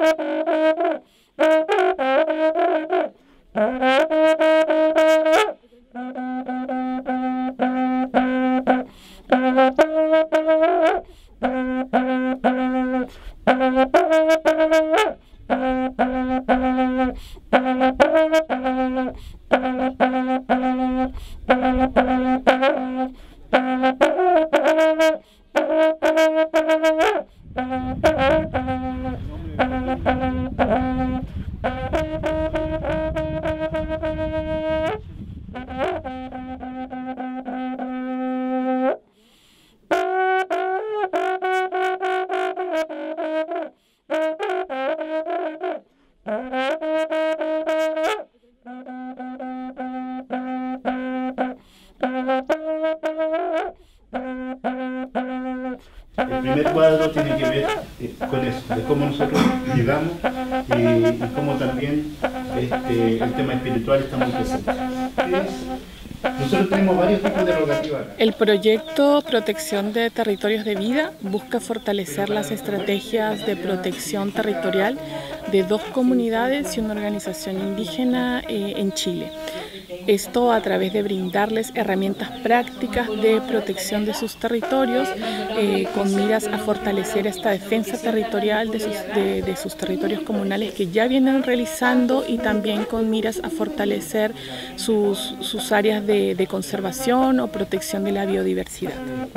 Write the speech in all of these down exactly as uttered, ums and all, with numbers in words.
El primer cuadro tiene que ver eh, con eso, de cómo nosotros llegamos y, y cómo también este, el tema espiritual está muy presente. Nosotros tenemos varios tipos de rogativas acá. El proyecto Protección de Territorios de Vida busca fortalecer las estrategias de protección territorial de dos comunidades y una organización indígena eh, en Chile. Esto a través de brindarles herramientas prácticas de protección de sus territorios eh, con miras a fortalecer esta defensa territorial de sus, de, de sus territorios comunales que ya vienen realizando y también con miras a fortalecer sus, sus áreas de, de conservación o protección de la biodiversidad.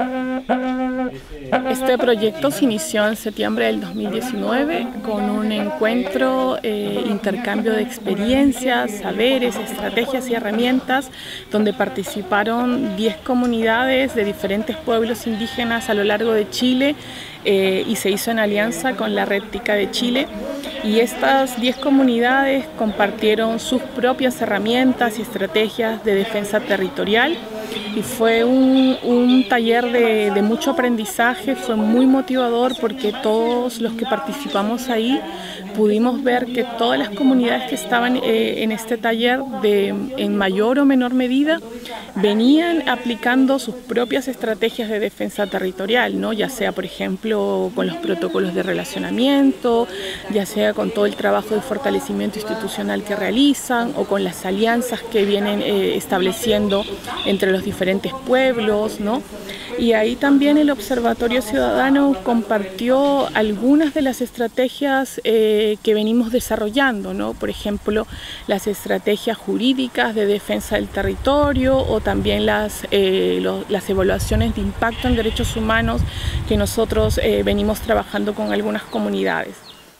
Este proyecto se inició en septiembre del dos mil diecinueve con un encuentro, eh, intercambio de experiencias, saberes, estrategias y herramientas, donde participaron diez comunidades de diferentes pueblos indígenas a lo largo de Chile eh, y se hizo en alianza con la Red Tica de Chile. Y estas diez comunidades compartieron sus propias herramientas y estrategias de defensa territorial. Y fue un, un taller de, de mucho aprendizaje, fue muy motivador porque todos los que participamos ahí pudimos ver que todas las comunidades que estaban eh, en este taller de, en mayor o menor medida venían aplicando sus propias estrategias de defensa territorial, ¿no? Ya sea por ejemplo con los protocolos de relacionamiento, ya sea con todo el trabajo de fortalecimiento institucional que realizan o con las alianzas que vienen eh, estableciendo entre los diferentes pueblos, ¿no? Y ahí también el Observatorio Ciudadano compartió algunas de las estrategias eh, que venimos desarrollando, ¿no? Por ejemplo, las estrategias jurídicas de defensa del territorio o también las, eh, lo, las evaluaciones de impacto en derechos humanos que nosotros eh, venimos trabajando con algunas comunidades.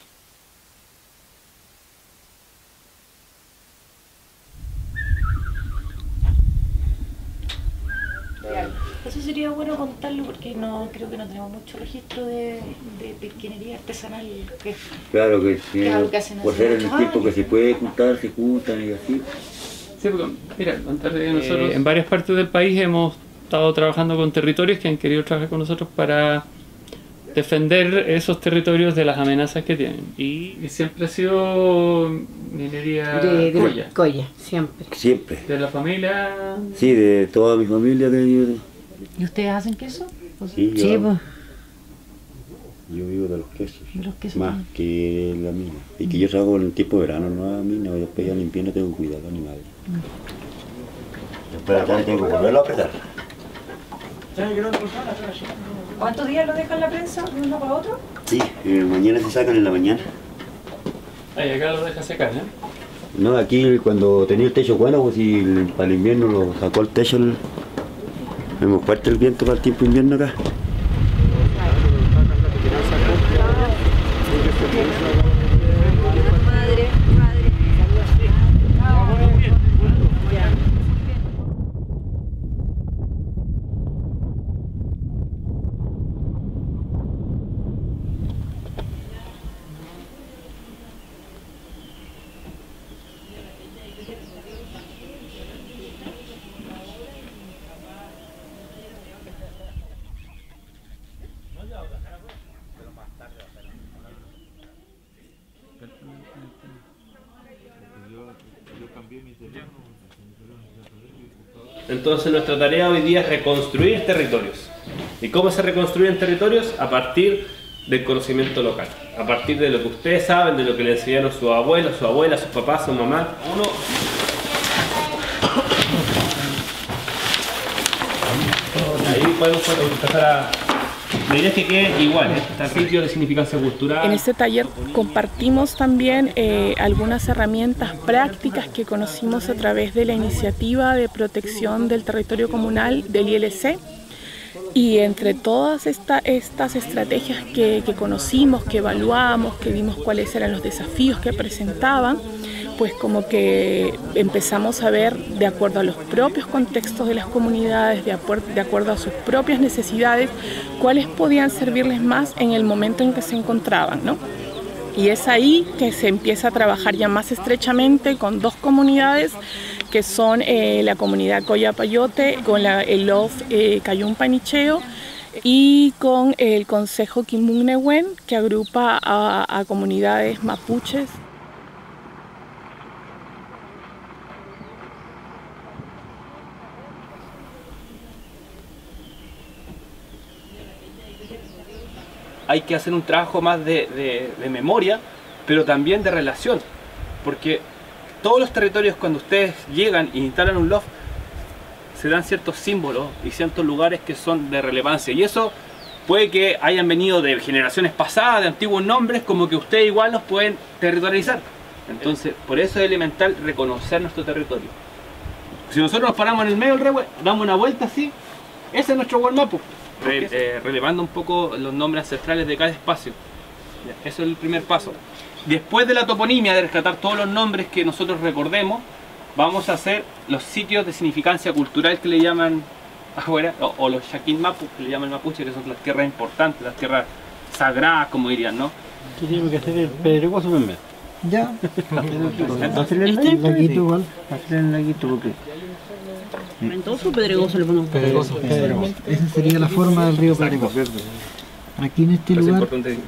Eso sería bueno contarlo porque no creo que no tenemos mucho registro de, de pesquería artesanal. Que, claro que sí, que algo que hacen por ser el tiempo que se puede juntar, se juntan y así. Sí, porque, mira, contarle que nosotros eh, en varias partes del país hemos estado trabajando con territorios que han querido trabajar con nosotros para defender esos territorios de las amenazas que tienen. Y, y siempre ha sido minería de, de colla. Colla, siempre. Siempre. ¿De la familia? Sí, de toda mi familia. De, de, ¿Y ustedes hacen queso? Sí, yo, sí, pues. Yo vivo de los quesos, de los quesos más también. Que la mina. Y que yo salgo en el tiempo de verano, no a la mina, y después ya en invierno tengo cuidado animales. Mm. Después acá tengo que volverlo a apretar. ¿Cuántos días lo dejan la prensa de uno para otro? Sí, eh, mañana se sacan en la mañana. Ah, y acá lo deja secar, ¿eh? No, aquí cuando tenía el techo bueno, pues si para el invierno lo sacó el techo, el, es muy fuerte el viento para el tiempo de invierno acá. Entonces nuestra tarea hoy día es reconstruir territorios. ¿Y cómo se reconstruyen territorios? A partir del conocimiento local. A partir de lo que ustedes saben, de lo que le enseñaron sus abuelos, sus abuelas, sus papás, su mamá, uno... Ahí podemos empezar a... La idea es que quede igual, ¿eh? Está sitio de significancia cultural. En este taller compartimos también eh, algunas herramientas prácticas que conocimos a través de la iniciativa de protección del territorio comunal del I L C. Y entre todas esta, estas estrategias que, que conocimos, que evaluamos, que vimos cuáles eran los desafíos que presentaban, pues como que empezamos a ver, de acuerdo a los propios contextos de las comunidades, de, de acuerdo a sus propias necesidades, cuáles podían servirles más en el momento en que se encontraban, ¿no? Y es ahí que se empieza a trabajar ya más estrechamente con dos comunidades, que son eh, la comunidad Coyapayote, con la, el L O F eh, Cayumpanicheo, y con el Consejo Quimbunehuen, que agrupa a, a comunidades mapuches. Hay que hacer un trabajo más de, de, de memoria, pero también de relación, porque todos los territorios, cuando ustedes llegan e instalan un L O F, se dan ciertos símbolos y ciertos lugares que son de relevancia, y eso puede que hayan venido de generaciones pasadas, de antiguos nombres, como que ustedes igual los pueden territorializar. Entonces, por eso es elemental reconocer nuestro territorio. Si nosotros nos paramos en el medio del rehue, damos una vuelta así, ese es nuestro Gualmapu. Re, eh, relevando un poco los nombres ancestrales de cada espacio. Eso es el primer paso. Después de la toponimia, de rescatar todos los nombres que nosotros recordemos, vamos a hacer los sitios de significancia cultural que le llaman afuera, o, o los Yaquín Mapu, que le llaman mapuche, que son las tierras importantes, las tierras sagradas, como dirían, ¿no? ¿Qué tiene que hacer el pedregoso primero? Ya. Hacerle el laguito igual. Hacerle el laguito porque... ¿Mendoza o Pedregoso le ponemos? Pedregoso. Pedregoso. Esa sería la forma del río Pedregoso. Aquí en este lugar...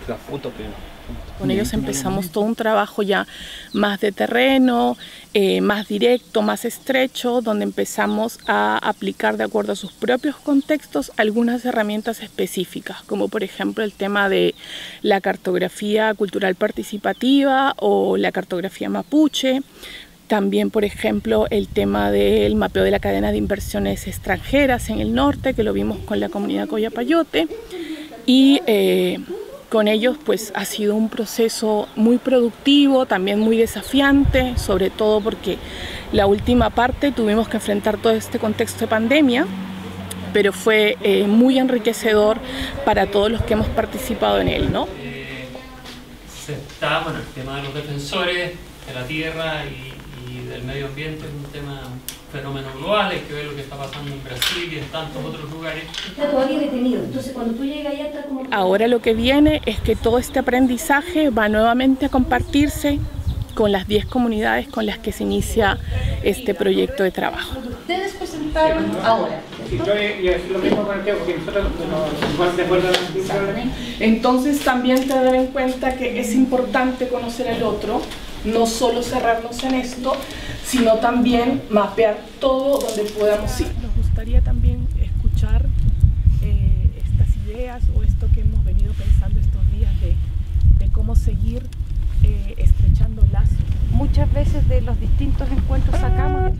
Con ellos empezamos todo un trabajo ya más de terreno, eh, más directo, más estrecho, donde empezamos a aplicar de acuerdo a sus propios contextos algunas herramientas específicas, como por ejemplo el tema de la cartografía cultural participativa o la cartografía mapuche. También, por ejemplo, el tema del mapeo de la cadena de inversiones extranjeras en el norte, que lo vimos con la comunidad Coyapayote. Y eh, con ellos pues ha sido un proceso muy productivo, también muy desafiante, sobre todo porque la última parte tuvimos que enfrentar todo este contexto de pandemia, pero fue eh, muy enriquecedor para todos los que hemos participado en él, ¿no? Eh, se está, bueno, el tema de los defensores de la tierra y del medio ambiente es un tema, un fenómeno global, hay que ver lo que está pasando en Brasil y en tantos otros lugares. Está todavía detenido, entonces cuando tú llegas ya está como... Ahora lo que viene es que todo este aprendizaje va nuevamente a compartirse con las diez comunidades con las que se inicia este proyecto de trabajo. Ustedes presentaron ahora. Sí, yo lo mismo con el que porque nosotros nos vamos de acuerdo a las decisiones. Entonces también tener en cuenta que es importante conocer al otro, no solo cerrarnos en esto, sino también mapear todo donde podamos ir. Nos gustaría también escuchar eh, estas ideas o esto que hemos venido pensando estos días de, de cómo seguir eh, estrechando lazos. Muchas veces de los distintos encuentros sacamos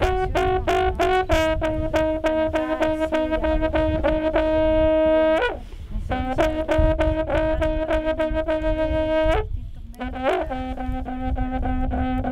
declaraciones.